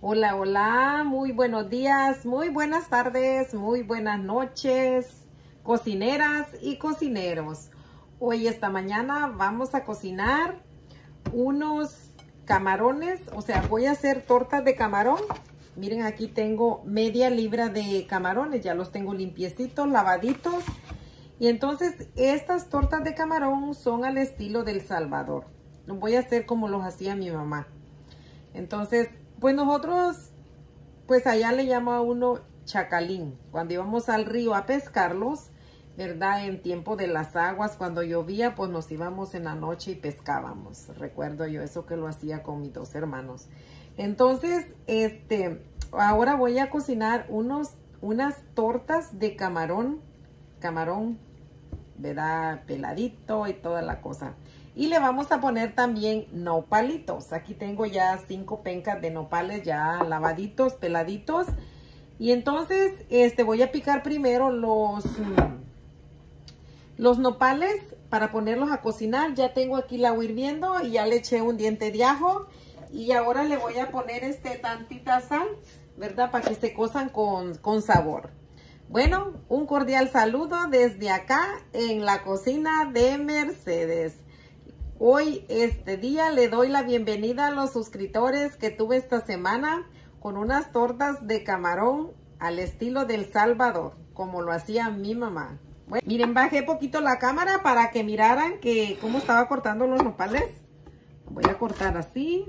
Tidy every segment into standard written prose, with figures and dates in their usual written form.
Hola, hola, muy buenos días, muy buenas tardes, muy buenas noches, cocineras y cocineros. Hoy esta mañana vamos a cocinar unos camarones, o sea, voy a hacer tortas de camarón. Miren, aquí tengo media libra de camarones, ya los tengo limpiecitos, lavaditos. Y entonces estas tortas de camarón son al estilo del Salvador. Los voy a hacer como los hacía mi mamá. Entonces, pues nosotros, pues allá le llama a uno chacalín. Cuando íbamos al río a pescarlos, ¿verdad? En tiempo de las aguas, cuando llovía, pues nos íbamos en la noche y pescábamos. Recuerdo yo eso que lo hacía con mis dos hermanos. Entonces, ahora voy a cocinar unas tortas de camarón, ¿verdad? Peladito y toda la cosa. Y le vamos a poner también nopalitos. Aquí tengo ya 5 pencas de nopales ya lavaditos, peladitos. Y entonces voy a picar primero los nopales para ponerlos a cocinar. Ya tengo aquí el agua hirviendo y ya le eché un diente de ajo. Y ahora le voy a poner tantita sal, ¿verdad? Para que se cozan con sabor. Bueno, un cordial saludo desde acá en la cocina de Mercedes. Hoy, día, le doy la bienvenida a los suscriptores que tuve esta semana con unas tortas de camarón al estilo del Salvador, como lo hacía mi mamá. Bueno, miren, bajé poquito la cámara para que miraran cómo estaba cortando los nopales. Voy a cortar así,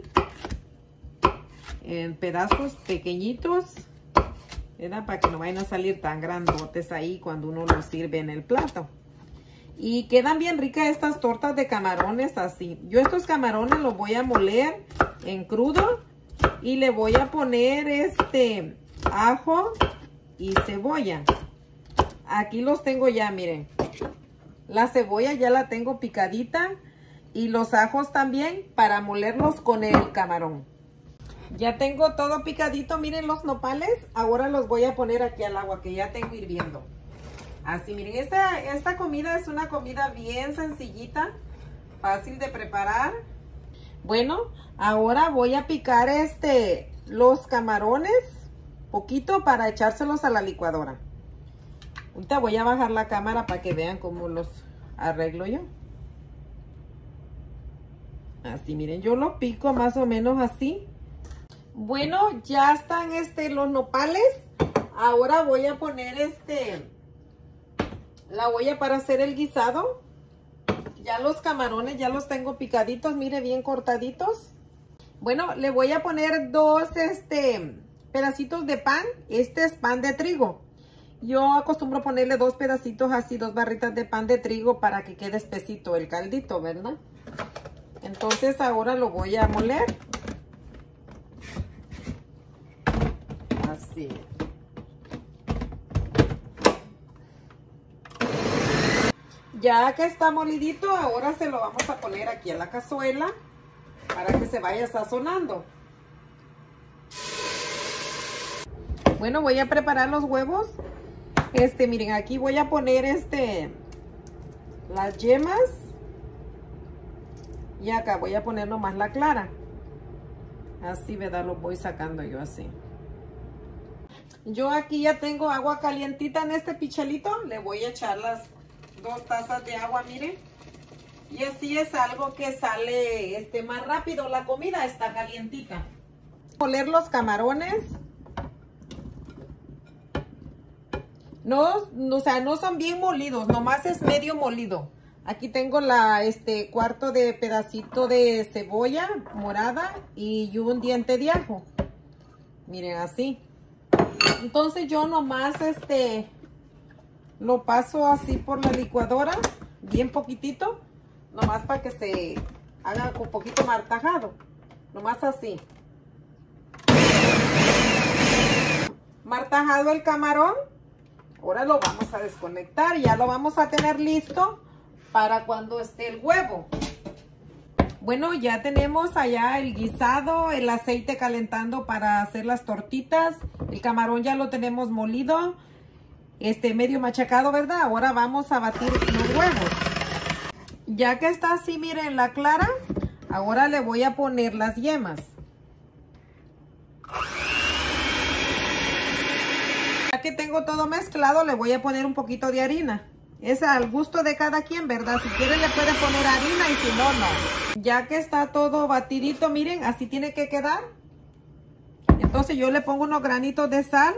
en pedazos pequeñitos, ¿verdad? Para que no vayan a salir tan grandotes ahí cuando uno los sirve en el plato. Y quedan bien ricas estas tortas de camarones así. Yo estos camarones los voy a moler en crudo y le voy a poner ajo y cebolla. Aquí los tengo ya, miren. La cebolla ya la tengo picadita y los ajos también para molerlos con el camarón. Ya tengo todo picadito, miren los nopales. Ahora los voy a poner aquí al agua que ya tengo hirviendo. Así, miren, esta comida es una comida bien sencillita, fácil de preparar. Bueno, ahora voy a picar los camarones, poquito para echárselos a la licuadora. Ahorita voy a bajar la cámara para que vean cómo los arreglo yo. Así, miren, yo los pico más o menos así. Bueno, ya están los nopales. Ahora voy a poner la olla para hacer el guisado. Ya los camarones ya los tengo picaditos, mire, bien cortaditos. Bueno, le voy a poner dos pedacitos de pan. Este es pan de trigo. Yo acostumbro ponerle 2 pedacitos así, 2 barritas de pan de trigo para que quede espesito el caldito, ¿verdad? Entonces ahora lo voy a moler. Así. Ya que está molidito, ahora se lo vamos a poner aquí a la cazuela para que se vaya sazonando. Bueno, voy a preparar los huevos. Miren, aquí voy a poner las yemas. Y acá voy a poner nomás la clara. Así, ¿verdad? Los voy sacando yo así. Yo aquí ya tengo agua calientita en este pichelito. Le voy a echar las 2 tazas de agua, miren. Y así es algo que sale más rápido. La comida está calientita. Moler los camarones. No, o sea, no son bien molidos, nomás es medio molido. Aquí tengo cuarto de pedacito de cebolla morada y un diente de ajo. Miren, así. Entonces yo nomás lo paso así por la licuadora, bien poquitito, nomás para que se haga un poquito martajado, nomás así. Martajado el camarón, ahora lo vamos a desconectar, ya lo vamos a tener listo para cuando esté el huevo. Bueno, ya tenemos allá el guisado, el aceite calentando para hacer las tortitas, el camarón ya lo tenemos molido. Medio machacado, ¿verdad? Ahora vamos a batir los huevos. Ya que está así, miren, la clara, ahora le voy a poner las yemas. que tengo todo mezclado, le voy a poner un poquito de harina. Es al gusto de cada quien, ¿verdad? Si quiere le puede poner harina y si no, no. Ya que está todo batidito, miren, así tiene que quedar. Entonces yo le pongo unos granitos de sal.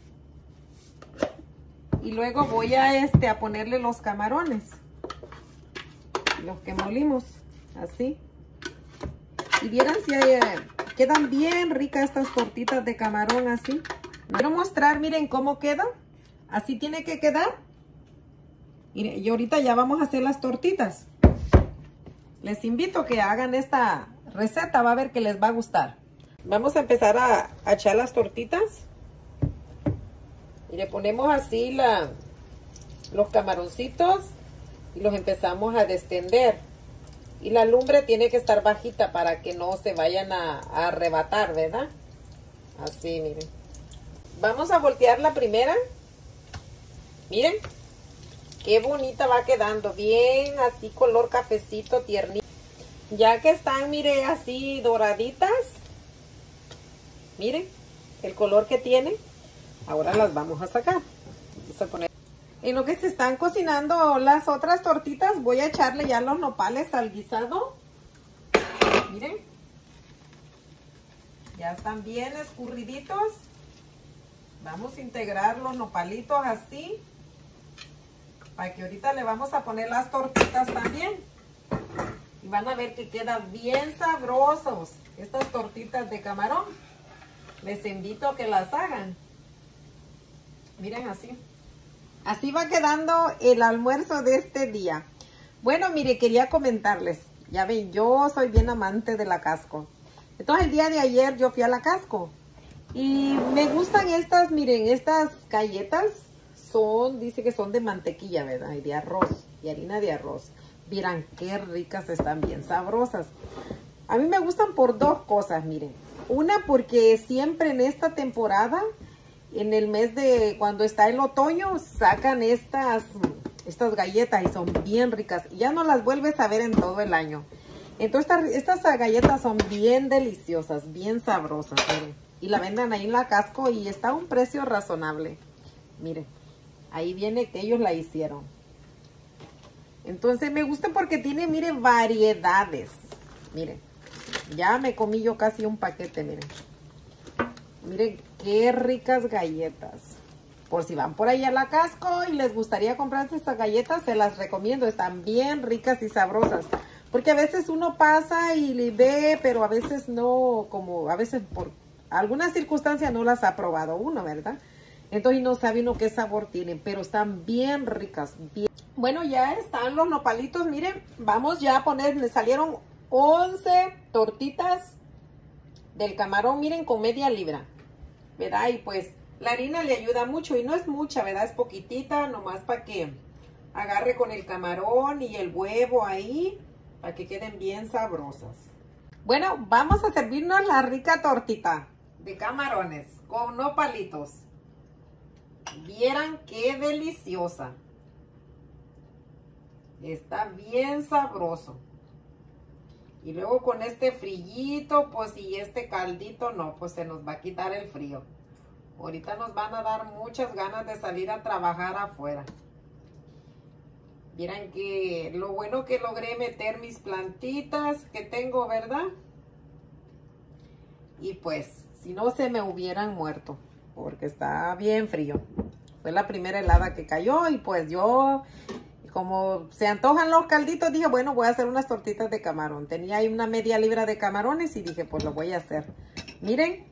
Y luego voy a ponerle los camarones. Los que molimos. Así. Y vieran si quedan bien ricas estas tortitas de camarón así. Quiero mostrar, miren cómo queda. Así tiene que quedar. Y ahorita ya vamos a hacer las tortitas. Les invito a que hagan esta receta. Va a ver que les va a gustar. Vamos a empezar a echar las tortitas. Y le ponemos así los camaroncitos. Y los empezamos a destender. Y la lumbre tiene que estar bajita para que no se vayan a arrebatar, ¿verdad? Así, miren. Vamos a voltear la primera. Miren. Qué bonita va quedando, bien así color cafecito tiernito. Ya que están, mire, así doraditas. Miren el color que tiene. Ahora las vamos a sacar. Vamos a poner. En lo que se están cocinando las otras tortitas, voy a echarle ya los nopales al guisado. Miren. Ya están bien escurriditos. Vamos a integrar los nopalitos así. Para que ahorita le vamos a poner las tortitas también. Y van a ver que quedan bien sabrosos estas tortitas de camarón. Les invito a que las hagan. Miren así. Así va quedando el almuerzo de este día. Bueno, mire, quería comentarles. Ya ven, yo soy bien amante de la Costco. Entonces el día de ayer yo fui a la Costco. Y me gustan estas, miren, estas galletas. Dice que son de mantequilla, ¿verdad? Y de arroz, y harina de arroz. Miren qué ricas están, bien sabrosas. A mí me gustan por dos cosas, miren. Una, porque siempre en esta temporada, en el mes de cuando está el otoño, sacan estas galletas y son bien ricas. Y ya no las vuelves a ver en todo el año. Entonces estas galletas son bien deliciosas, bien sabrosas, miren. Y la venden ahí en la Costco y está a un precio razonable. Miren. Ahí viene que ellos la hicieron. Entonces me gusta porque tiene, miren, variedades. Miren, ya me comí yo casi un paquete, miren. Miren qué ricas galletas. Por si van por ahí a la Costco y les gustaría comprarse estas galletas, se las recomiendo. Están bien ricas y sabrosas. Porque a veces uno pasa y le ve, pero a veces no, como a veces por alguna circunstancia no las ha probado uno, ¿verdad? Entonces no sabe uno qué sabor tienen, pero están bien ricas. Bien. Bueno, ya están los nopalitos, miren. Vamos ya a poner, me salieron 11 tortitas del camarón, miren, con media libra, ¿verdad? Y pues la harina le ayuda mucho y no es mucha, ¿verdad? Es poquitita, nomás para que agarre con el camarón y el huevo ahí, para que queden bien sabrosas. Bueno, vamos a servirnos la rica tortita de camarones con nopalitos. Vieran qué deliciosa. Está bien sabroso. Y luego con este frillito, pues y este caldito, no, pues se nos va a quitar el frío. Ahorita nos van a dar muchas ganas de salir a trabajar afuera. Vieran que lo bueno que logré meter mis plantitas que tengo, ¿verdad? Y pues, si no se me hubieran muerto. Porque está bien frío. Fue la primera helada que cayó y pues yo, como se antojan los calditos, dije, bueno, voy a hacer unas tortitas de camarón. Tenía ahí una media libra de camarones y dije, pues lo voy a hacer. Miren,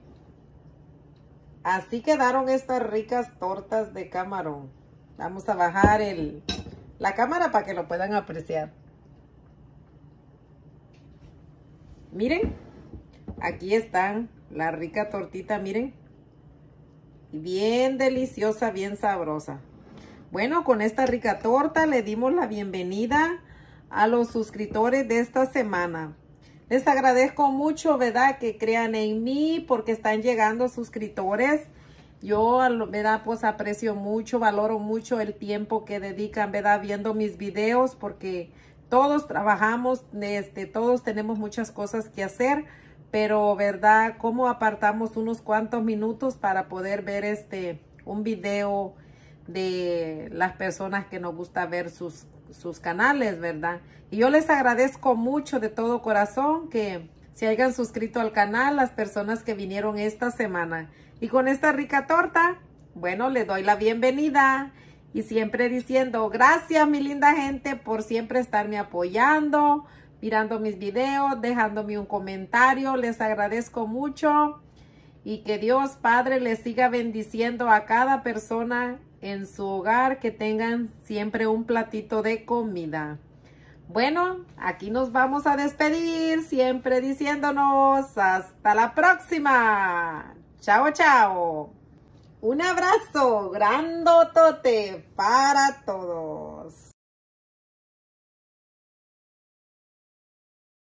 así quedaron estas ricas tortas de camarón. Vamos a bajar la cámara para que lo puedan apreciar. Miren, aquí están la rica tortita, miren. Bien deliciosa, bien sabrosa. Bueno, con esta rica torta le dimos la bienvenida a los suscriptores de esta semana. Les agradezco mucho, ¿verdad? Que crean en mí porque están llegando suscriptores. Yo, ¿verdad? Pues aprecio mucho, valoro mucho el tiempo que dedican, ¿verdad? Viendo mis videos porque todos trabajamos, todos tenemos muchas cosas que hacer. Pero, ¿verdad? ¿Cómo apartamos unos cuantos minutos para poder ver un video de las personas que nos gusta ver sus canales, ¿verdad? Y yo les agradezco mucho de todo corazón que se hayan suscrito al canal, las personas que vinieron esta semana. Y con esta rica torta, bueno, le doy la bienvenida. Y siempre diciendo, gracias mi linda gente por siempre estarme apoyando, mirando mis videos, dejándome un comentario. Les agradezco mucho. Y que Dios Padre les siga bendiciendo a cada persona en su hogar, que tengan siempre un platito de comida. Bueno, aquí nos vamos a despedir, siempre diciéndonos hasta la próxima. Chao, chao. Un abrazo grandotote para todos.